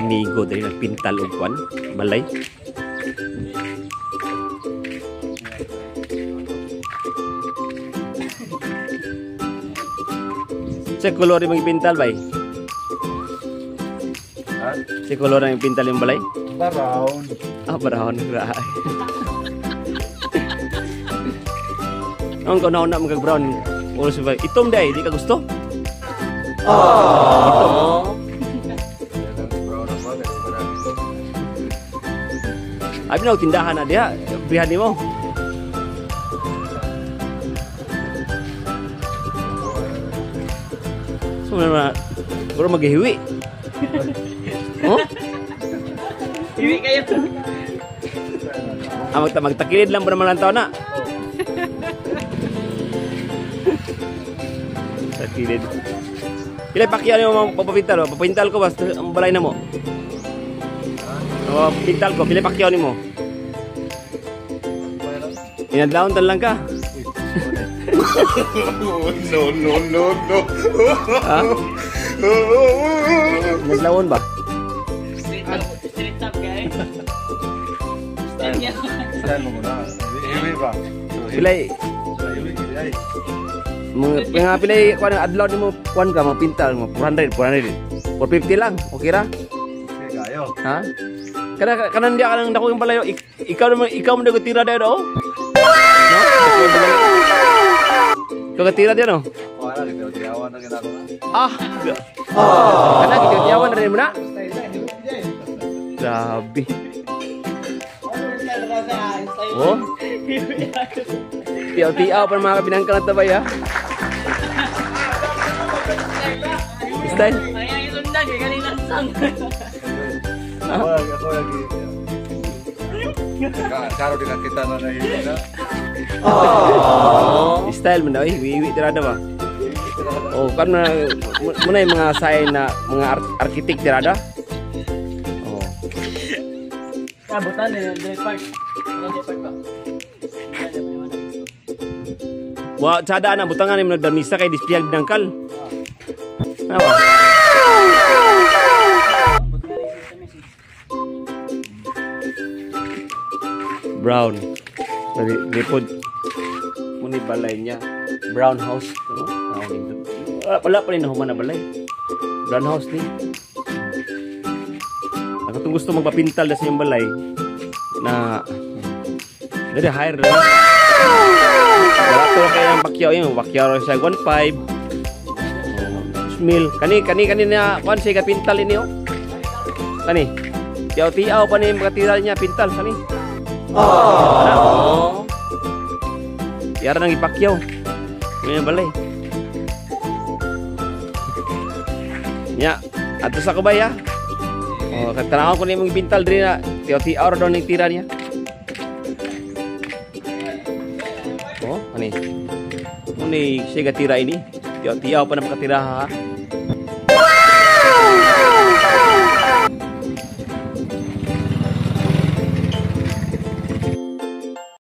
amigo dali nagpintal og kwan, balay. Sa kolor yung pintal bay? Ha? Sa kolor yung pintal yung balay? Brown. Ah, brown. Ang kau nak magag brown. O sabay, itom day, di ka gusto? Oh. Abi na tindahan na dia, berihan mo. Sebenarnya, baru maghihiwi. Oh? Hiwi kayo. Magtakilid lang pa naman ang taon na. Takilid. Pilay pakyan mo papapintal. Papapintal ko basta ang balay na mo. Pintal ko, pilay pakyan mo. Inadlaon lang ka. No. Ha? Inadlaon ba? Street up guys. Style mo muna. Hiwi ba? Pilay. Mga pilay kuan adlaw nimo kuan ka mapintal mo 400 450 lang. Okay ra? Okay kayo. Ha? Kanan dia kanang dako yung balayo. Ikaw mo dago tira dayo do. No? Ikaw tira dia no? Wala dito tiyawan na ginagawa. Ah. Kana gitiyawan na rin mo na. Grabe. Oh. Tiyaw-tiyaw pa mga kabinangkan at tabay ha. Style. Ay, isundan kay kanilang sang. Ako lagi. Karo din kita na hiwi na. Style mo na eh. Wiwi tirada ba? Oh, kan muna yung mga sign na mga arkitek tirada. Oh. Kabutan eh, Dread Park. Dread Park ba? Wa sada na butangan yung nagdamisa kay dispiyag dangkal. Apa? Brown. Lipod. Muni balay niya. Brown house. Wala pa rin nahuman na balay. Brown house ni. Ako itong gusto magpapintal na sa yung balay na jadi hire na. Wala ito kaya ang bakyaw yun. Bakyaw siya 1.5 mil. Kani na kuan siya pintal ini oh. Kani. Tiyaw-tiyaw pa ni makatira niya pintal kani. Oh. Yara nang ipakyaw. May balay. Nya, ato sa kubay ha. Oh, katanaw ko ni mong pintal diri na tiyaw-tiyaw ra daw ning tira niya. Oh, kani. Muni siya gatira ini. Tiyaw-tiyaw pa na makatira ha.